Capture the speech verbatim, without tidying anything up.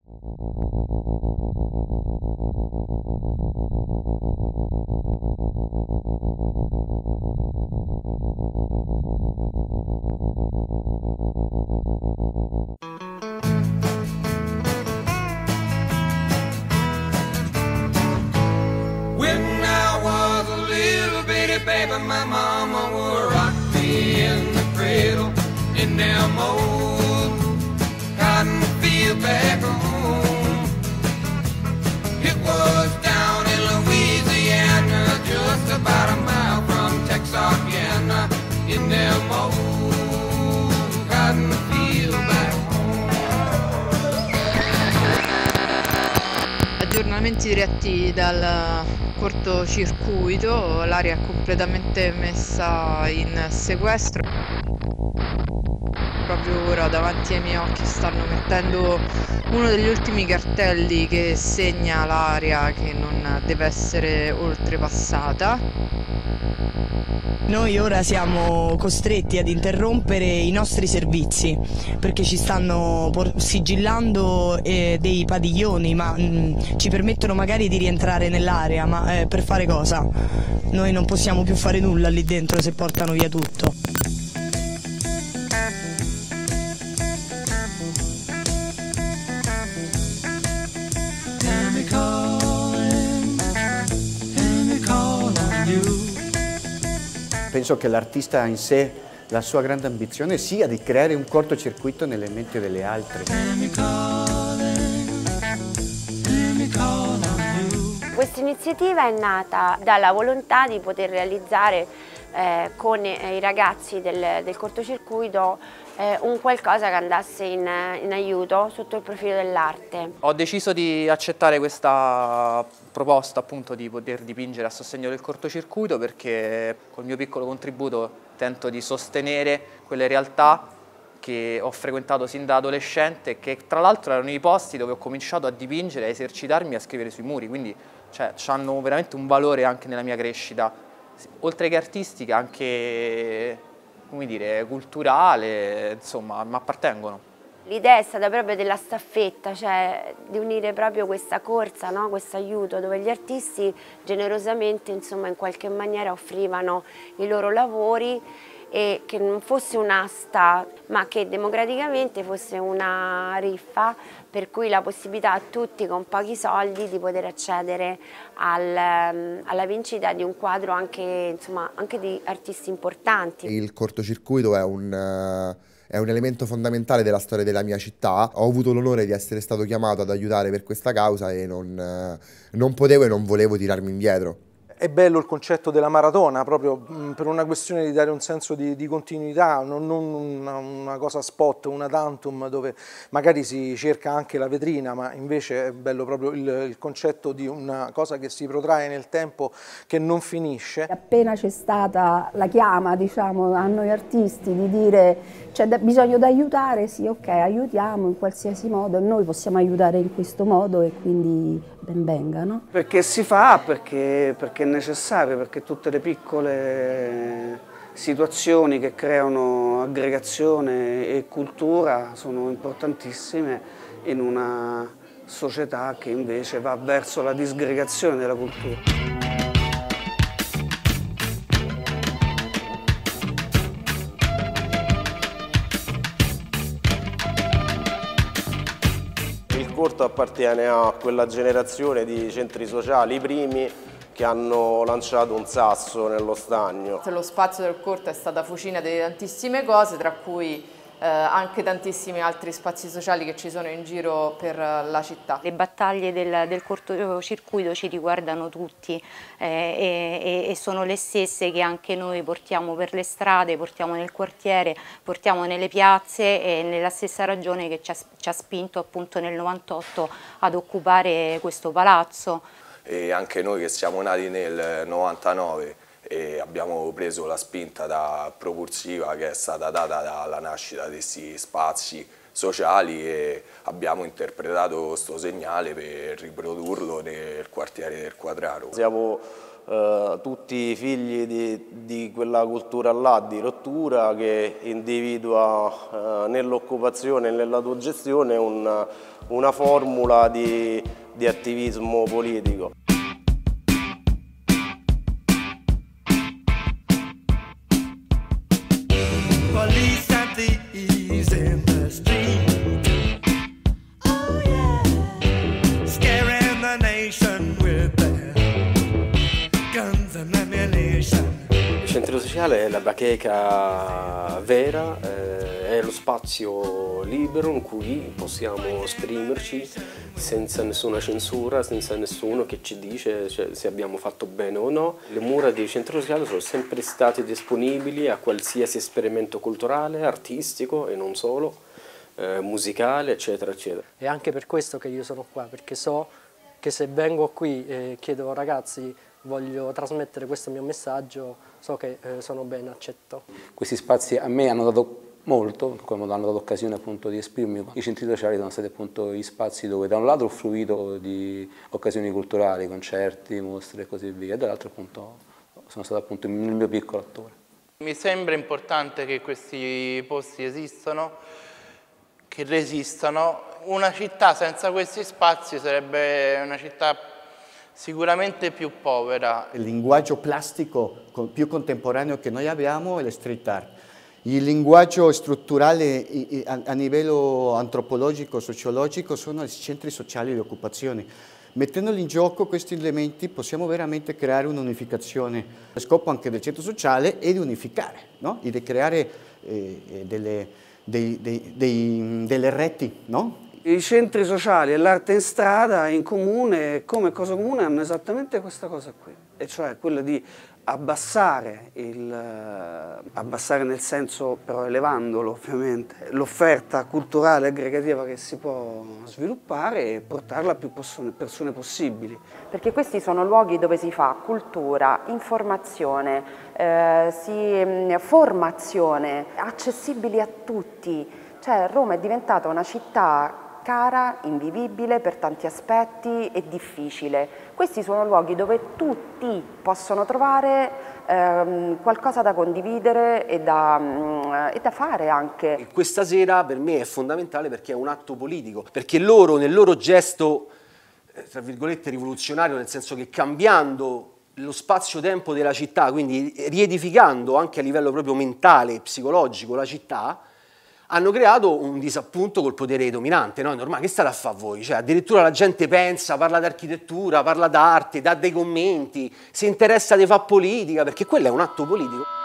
Baby, my mama would rock me in the cradle in them old cotton field back home. It was down in Louisiana, just about a mile from Texarkana, in them old cotton field back home. Aggiornamenti diretti dal cortocircuito, l'area è completamente messa in sequestro. Proprio ora davanti ai miei occhi stanno mettendo uno degli ultimi cartelli che segna l'area che non deve essere oltrepassata. Noi ora siamo costretti ad interrompere i nostri servizi perché ci stanno sigillando eh, dei padiglioni, ma mh, ci permettono magari di rientrare nell'area, ma eh, per fare cosa? Noi non possiamo più fare nulla lì dentro se portano via tutto. Penso che l'artista in sé, la sua grande ambizione sia di creare un cortocircuito nelle menti delle altre. Questa iniziativa è nata dalla volontà di poter realizzare eh, con i ragazzi del, del cortocircuito eh, un qualcosa che andasse in, in aiuto sotto il profilo dell'arte. Ho deciso di accettare questa proposta appunto di poter dipingere a sostegno del cortocircuito perché col mio piccolo contributo tento di sostenere quelle realtà che ho frequentato sin da adolescente e che tra l'altro erano i posti dove ho cominciato a dipingere, a esercitarmi, a scrivere sui muri, quindi cioè, hanno veramente un valore anche nella mia crescita, oltre che artistica anche, come dire, culturale, insomma, mi appartengono. L'idea è stata proprio della staffetta, cioè di unire proprio questa corsa, no? Questo aiuto, dove gli artisti generosamente, insomma, in qualche maniera offrivano i loro lavori e che non fosse un'asta, ma che democraticamente fosse una riffa, per cui la possibilità a tutti con pochi soldi di poter accedere al, alla vincita di un quadro anche, insomma, anche di artisti importanti. Il cortocircuito è un... È un elemento fondamentale della storia della mia città. Ho avuto l'onore di essere stato chiamato ad aiutare per questa causa e non, non potevo e non volevo tirarmi indietro. È bello il concetto della maratona, proprio per una questione di dare un senso di, di continuità, non, non una, una cosa spot, una tantum dove magari si cerca anche la vetrina, ma invece è bello proprio il, il concetto di una cosa che si protrae nel tempo, che non finisce. Appena c'è stata la chiama, diciamo, a noi artisti di dire c'è bisogno di aiutare, sì, ok, aiutiamo in qualsiasi modo e noi possiamo aiutare in questo modo e quindi ben venga, no? Perché si fa, perché, perché è necessario, perché tutte le piccole situazioni che creano aggregazione e cultura sono importantissime in una società che invece va verso la disgregazione della cultura. Il corto appartiene a quella generazione di centri sociali, i primi, che hanno lanciato un sasso nello stagno. Lo spazio del corto è stata fucina di tantissime cose, tra cui eh, anche tantissimi altri spazi sociali che ci sono in giro per la città. Le battaglie del, del cortocircuito ci riguardano tutti eh, e, e sono le stesse che anche noi portiamo per le strade, portiamo nel quartiere, portiamo nelle piazze, e nella stessa ragione che ci ha, ci ha spinto appunto nel novantotto ad occupare questo palazzo. E anche noi che siamo nati nel novantanove e abbiamo preso la spinta da propulsiva che è stata data dalla nascita di questi spazi sociali e abbiamo interpretato questo segnale per riprodurlo nel quartiere del Quadraro. Siamo eh, tutti figli di, di quella cultura là, di rottura, che individua eh, nell'occupazione e nell'autogestione una, una formula di, di attivismo politico. Police and thieves in the street, oh yeah, scaring the nation with their guns and ammunition. Il centro sociale è la bacheca vera, eh, è lo spazio libero in cui possiamo esprimerci senza nessuna censura, senza nessuno che ci dice cioè, se abbiamo fatto bene o no. Le mura del centro sociale sono sempre state disponibili a qualsiasi esperimento culturale, artistico e non solo, eh, musicale, eccetera, eccetera. È anche per questo che io sono qua, perché so che se vengo qui e chiedo ragazzi voglio trasmettere questo mio messaggio, so che eh, sono ben accetto. Questi spazi a me hanno dato molto, come hanno dato occasione appunto di esprimermi. I centri sociali sono stati appunto gli spazi dove da un lato ho fruito di occasioni culturali, concerti, mostre e così via, e dall'altro appunto sono stato appunto il mio piccolo attore. Mi sembra importante che questi posti esistano, che resistano. Una città senza questi spazi sarebbe una città sicuramente più povera. Il linguaggio plastico più contemporaneo che noi abbiamo è la street art. Il linguaggio strutturale a livello antropologico, sociologico sono i centri sociali di occupazione. Mettendoli in gioco questi elementi possiamo veramente creare un'unificazione. Lo scopo anche del centro sociale è di unificare, no? E di creare eh, delle, dei, dei, dei, delle reti, no? I centri sociali e l'arte in strada in comune, come cosa comune, hanno esattamente questa cosa qui, e cioè quella di abbassare, il, abbassare nel senso però elevandolo ovviamente, l'offerta culturale e aggregativa che si può sviluppare e portarla a più persone possibili. Perché questi sono luoghi dove si fa cultura, informazione, eh, si, formazione, accessibili a tutti. Cioè Roma è diventata una città cara, invivibile per tanti aspetti e difficile. Questi sono luoghi dove tutti possono trovare ehm, qualcosa da condividere e da, mm, e da fare anche. Questa sera per me è fondamentale perché è un atto politico, perché loro nel loro gesto, tra virgolette, rivoluzionario, nel senso che cambiando lo spazio-tempo della città, quindi riedificando anche a livello proprio mentale e psicologico la città, hanno creato un disappunto col potere dominante, no? È normale, che state a fare voi? Cioè, addirittura la gente pensa, parla d'architettura, parla d'arte, dà dei commenti, si interessa di fare politica, perché quello è un atto politico.